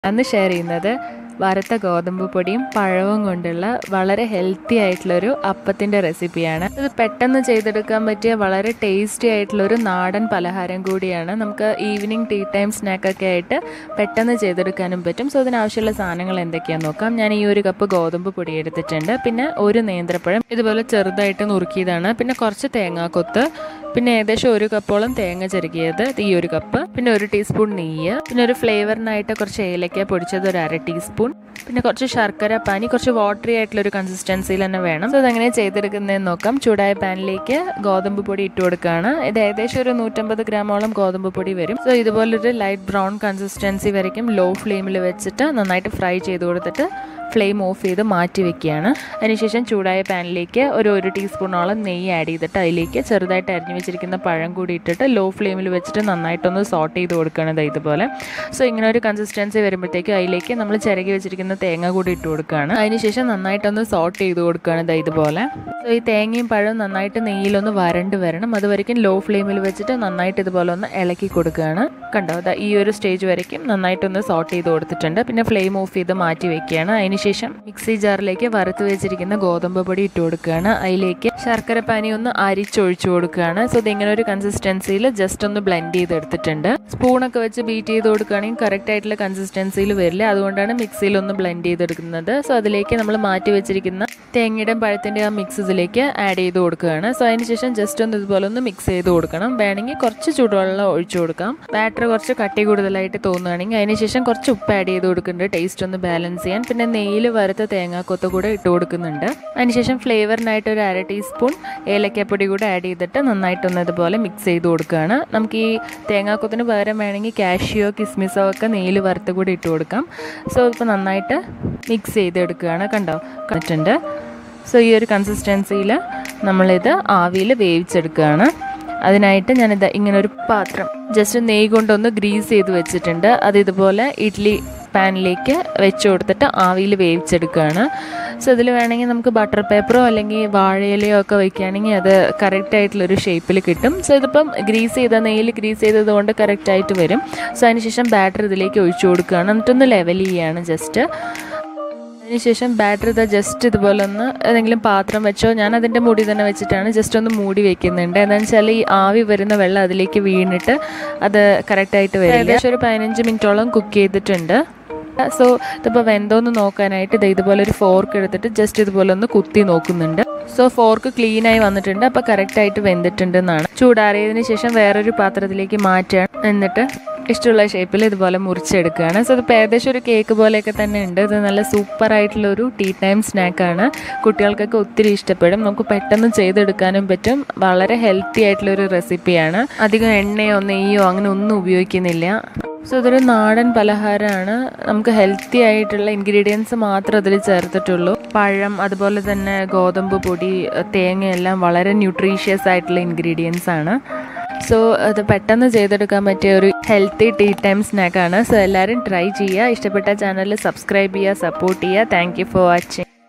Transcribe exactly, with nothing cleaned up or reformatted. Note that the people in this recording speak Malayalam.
അന്ന് ഷെയർ ചെയ്യുന്നത് വറുത്ത ഗോതമ്പ് പൊടിയും പഴവും കൊണ്ടുള്ള വളരെ ഹെൽത്തി ആയിട്ടുള്ളൊരു അപ്പത്തിൻ്റെ റെസിപ്പിയാണ്. ഇത് പെട്ടെന്ന് ചെയ്തെടുക്കാൻ പറ്റിയ വളരെ ടേസ്റ്റി ആയിട്ടുള്ളൊരു നാടൻ പലഹാരം കൂടിയാണ്. നമുക്ക് ഈവനിങ് ടീ ടൈം സ്നാക്കൊക്കെ ആയിട്ട് പെട്ടെന്ന് ചെയ്തെടുക്കാനും പറ്റും. സോ ഇതിനാവശ്യമുള്ള സാധനങ്ങൾ എന്തൊക്കെയാണെന്ന് നോക്കാം. ഞാൻ ഈ ഒരു കപ്പ് ഗോതമ്പ് പൊടി എടുത്തിട്ടുണ്ട്, പിന്നെ ഒരു നേന്ത്രപ്പഴം ഇതുപോലെ ചെറുതായിട്ട് നുറുക്കിയതാണ്, പിന്നെ കുറച്ച് തേങ്ങാക്കൊത്ത്, പിന്നെ ഏകദേശം ഒരു കപ്പോളം തേങ്ങ ചെറുകിയത് ഈ ഒരു കപ്പ്, പിന്നെ ഒരു ടീസ്പൂൺ നെയ്യ്, പിന്നെ ഒരു ഫ്ലേവറിനായിട്ട് കുറച്ച് ഏലക്ക പൊടിച്ചത് ഒരു അര ടീസ്പൂൺ, പിന്നെ കുറച്ച് ശർക്കര പാനി, കുറച്ച് വാട്ടറി ആയിട്ടുള്ളൊരു കൺസിസ്റ്റൻസിയിൽ തന്നെ വേണം. സോ അതെങ്ങനെ ചെയ്തെടുക്കുന്നതെന്ന് നോക്കാം. ചൂടായ പാനിലേക്ക് ഗോതമ്പ് പൊടി ഇട്ട് കൊടുക്കുകയാണ്. ഇത് ഏകദേശം ഒരു നൂറ്റമ്പത് ഗ്രാമോളം ഗോതമ്പ് പൊടി വരും. സോ ഇതുപോലൊരു ലൈറ്റ് ബ്രൗൺ കൺസിസ്റ്റൻസി വരയ്ക്കും ലോ ഫ്ലെയിമിൽ വെച്ചിട്ട് നന്നായിട്ട് ഫ്രൈ ചെയ്ത് കൊടുത്തിട്ട് ഫ്ലെയിം ഓഫ് ചെയ്ത് മാറ്റി വെക്കുകയാണ്. അതിനുശേഷം ചൂടായ പാനിലേക്ക് ഒരു ഒരു ടീസ്പൂണോളം നെയ്യ് ആഡ് ചെയ്തിട്ട് അതിലേക്ക് ചെറുതായിട്ട് അരിഞ്ഞു വെച്ചിരിക്കുന്ന പഴം കൂടി ഇട്ടിട്ട് ലോ ഫ്ലെയിമിൽ വെച്ചിട്ട് നന്നായിട്ടൊന്ന് സോട്ട് ചെയ്ത് കൊടുക്കുകയാണ് ഇതുപോലെ. സോ ഇങ്ങനെ ഒരു കൺസിസ്റ്റൻസി വരുമ്പോഴത്തേക്കും അതിലേക്ക് നമ്മൾ ചിരകി വെച്ചിരിക്കുന്ന തേങ്ങ കൂടി ഇട്ട് കൊടുക്കുകയാണ്. അതിനുശേഷം നന്നായിട്ടൊന്ന് സോട്ട് ചെയ്ത് കൊടുക്കുകയാണ് ഇതുപോലെ. സോ ഈ തേങ്ങയും പഴവും നന്നായിട്ട് നെയ്യിലൊന്ന് വരണ്ട് വരണം. അതുവരയ്ക്കും ലോ ഫ്ലെയിമിൽ വെച്ചിട്ട് നന്നായിട്ട് ഇതുപോലെ ഒന്ന് ഇളക്കി കൊടുക്കുകയാണ്. കണ്ടോ, അതാ ഈ ഒരു സ്റ്റേജ് വരയ്ക്കും നന്നായിട്ടൊന്ന് സോട്ട് ചെയ്ത് കൊടുത്തിട്ടുണ്ട്. പിന്നെ ഫ്ലെയിം ഓഫ് ചെയ്ത് മാറ്റി വെക്കുകയാണ്. അതിനുശേഷം മിക്സി ജാറിലേക്ക് വറുത്ത് വെച്ചിരിക്കുന്ന ഗോതമ്പ് പൊടി ഇട്ട് കൊടുക്കുകയാണ്. അതിലേക്ക് ശർക്കര പാനി ഒന്ന് അരിച്ചൊഴിച്ചു കൊടുക്കുകയാണ്. സോ ഇതിങ്ങനെ ഒരു കൺസിസ്റ്റൻസിയിൽ ജസ്റ്റ് ഒന്ന് ബ്ലെൻഡ് ചെയ്തെടുത്തിട്ടുണ്ട്. സ്പൂണൊക്കെ വെച്ച് ബീറ്റ് ചെയ്ത് കൊടുക്കുകയാണെങ്കിൽ കറക്റ്റ് ആയിട്ടുള്ള കൺസിസ്റ്റൻസിയിൽ വരില്ല. അതുകൊണ്ടാണ് മിക്സിയിൽ ഒന്ന് ബ്ലെൻഡ് ചെയ്തെടുക്കുന്നത്. സോ അതിലേക്ക് നമ്മൾ മാറ്റി വെച്ചിരിക്കുന്ന തേങ്ങയുടെ പഴത്തിൻ്റെ ആ മിക്സ് ഇതിലേക്ക് ആഡ് ചെയ്ത് കൊടുക്കുകയാണ്. സോ അതിനുശേഷം ജസ്റ്റ് ഒന്ന് ഇതുപോലെ ഒന്ന് മിക്സ് ചെയ്ത് കൊടുക്കണം. വേണമെങ്കിൽ കുറച്ച് ചൂടുവെള്ളം ഒഴിച്ചു കൊടുക്കാം. ബാറ്റർ കുറച്ച് കട്ടി കൂടുതലായിട്ട് തോന്നുകയാണെങ്കിൽ അതിനുശേഷം കുറച്ച് ഉപ്പ് ആഡ് ചെയ്ത് കൊടുക്കുന്നുണ്ട് ടേസ്റ്റ് ഒന്ന് ബാലൻസ് ചെയ്യാൻ. പിന്നെ നെയ്യിൽ വറുത്ത തേങ്ങാക്കൊത്ത് കൂടെ ഇട്ട് കൊടുക്കുന്നുണ്ട്. അതിനുശേഷം ഫ്ലേവറിനായിട്ട് ഒരു അര ടീസ്പൂൺ ഏലക്കപ്പൊടി കൂടെ ആഡ് ചെയ്തിട്ട് നന്നായിട്ടൊന്ന് ഇതുപോലെ മിക്സ് ചെയ്ത് കൊടുക്കുകയാണ്. നമുക്ക് ഈ തേങ്ങാക്കൊത്തിന് പകരം വേണമെങ്കിൽ കാഷ്യോ കിസ്മിസോ ഒക്കെ നെയ്യിൽ വറുത്ത് കൂടി ഇട്ട് കൊടുക്കാം. സോ ഇപ്പോൾ നന്നായിട്ട് മിക്സ് ചെയ്തെടുക്കുകയാണ്. കണ്ടോ, കണ്ടിട്ടുണ്ട്. സോ ഈ ഒരു കൺസിസ്റ്റൻസിയിൽ നമ്മളിത് ആവിയിൽ വേവിച്ചെടുക്കുകയാണ്. അതിനായിട്ട് ഞാനിത് ഇങ്ങനൊരു പാത്രം ജസ്റ്റ് നെയ്യ് കൊണ്ടൊന്ന് ഗ്രീസ് ചെയ്ത് വെച്ചിട്ടുണ്ട്. അത് ഇതുപോലെ ഇഡ്ഡലി പാനിലേക്ക് വെച്ച് കൊടുത്തിട്ട് ആവിയിൽ വേവിച്ചെടുക്കുകയാണ്. സോ ഇതിൽ വേണമെങ്കിൽ നമുക്ക് ബട്ടർ പേപ്പറോ അല്ലെങ്കിൽ വാഴയിലയോ ഒക്കെ വയ്ക്കുകയാണെങ്കിൽ അത് കറക്റ്റായിട്ടുള്ളൊരു ഷേപ്പിൽ കിട്ടും. സോ ഇതിപ്പം ഗ്രീസ് ചെയ്ത നെയ്യിൽ ഗ്രീസ് ചെയ്തത് കൊണ്ട് കറക്റ്റായിട്ട് വരും. സോ അതിനുശേഷം ബാറ്റർ ഇതിലേക്ക് ഒഴിച്ചു കൊടുക്കുകയാണ്. എന്നിട്ടൊന്ന് ലെവൽ ചെയ്യുകയാണ് ജസ്റ്റ്. അതിനുശേഷം ബാറ്റർ ഇത് ജസ്റ്റ് ഇതുപോലെ ഒന്ന് ഏതെങ്കിലും പാത്രം വെച്ചോ, ഞാൻ അതിൻ്റെ മൂടി തന്നെ വെച്ചിട്ടാണ് ജസ്റ്റ് ഒന്ന് മൂടി വെക്കുന്നുണ്ട്. എന്താണെന്ന് വെച്ചാൽ ഈ ആവി വരുന്ന വെള്ളം അതിലേക്ക് വീണിട്ട് അത് കറക്റ്റായിട്ട് വരും. ഏകദേശം ഒരു പതിനഞ്ച് മിനിറ്റോളം കുക്ക് ചെയ്തിട്ടുണ്ട്. സോ ഇതിപ്പോൾ വെന്തോന്ന് നോക്കാനായിട്ട് ഇത് ഇതുപോലെ ഒരു ഫോർക്ക് എടുത്തിട്ട് ജസ്റ്റ് ഇതുപോലെ ഒന്ന് കുത്തി നോക്കുന്നുണ്ട്. സോ ഫോർക്ക് ക്ലീനായി വന്നിട്ടുണ്ട്. അപ്പോൾ കറക്റ്റായിട്ട് വെന്തിട്ടുണ്ടെന്നാണ്. ചൂടാറിയതിന് ശേഷം വേറൊരു പാത്രത്തിലേക്ക് മാറ്റുകയാണ്. എന്നിട്ട് ഇഷ്ടമുള്ള ഷേപ്പിൽ ഇതുപോലെ മുറിച്ചെടുക്കുകയാണ്. സോ ഇതിപ്പോൾ ഏകദേശം ഒരു കേക്ക് പോലെയൊക്കെ തന്നെ ഉണ്ട്. ഇത് നല്ല സൂപ്പറായിട്ടുള്ളൊരു ടീ ടൈം സ്നാക്കാണ്. കുട്ടികൾക്കൊക്കെ ഒത്തിരി ഇഷ്ടപ്പെടും. നമുക്ക് പെട്ടെന്ന് ചെയ്തെടുക്കാനും പറ്റും. വളരെ ഹെൽത്തി ആയിട്ടുള്ളൊരു റെസിപ്പിയാണ്. അധികം എണ്ണയോ നെയ്യോ അങ്ങനെ ഒന്നും ഉപയോഗിക്കുന്നില്ല. സോ ഇതൊരു നാടൻ പലഹാരമാണ്. നമുക്ക് ഹെൽത്തി ആയിട്ടുള്ള ഇൻഗ്രീഡിയൻസ് മാത്രം അതിൽ ചേർത്തിട്ടുള്ളൂ. പഴം, അതുപോലെ തന്നെ ഗോതമ്പ് പൊടി, തേങ്ങയെല്ലാം വളരെ ന്യൂട്രീഷ്യസ് ആയിട്ടുള്ള ഇൻഗ്രീഡിയൻസ് ആണ്. സോ അത് പെട്ടെന്ന് ചെയ്തെടുക്കാൻ പറ്റിയ ഒരു ഹെൽത്തി ടീ ടൈം സ്നാക്കാണ്. സോ എല്ലാവരും ട്രൈ ചെയ്യുക. ഇഷ്ടപ്പെട്ട ചാനൽ സബ്സ്ക്രൈബ് ചെയ്യുക, സപ്പോർട്ട് ചെയ്യുക. Thank you for watching.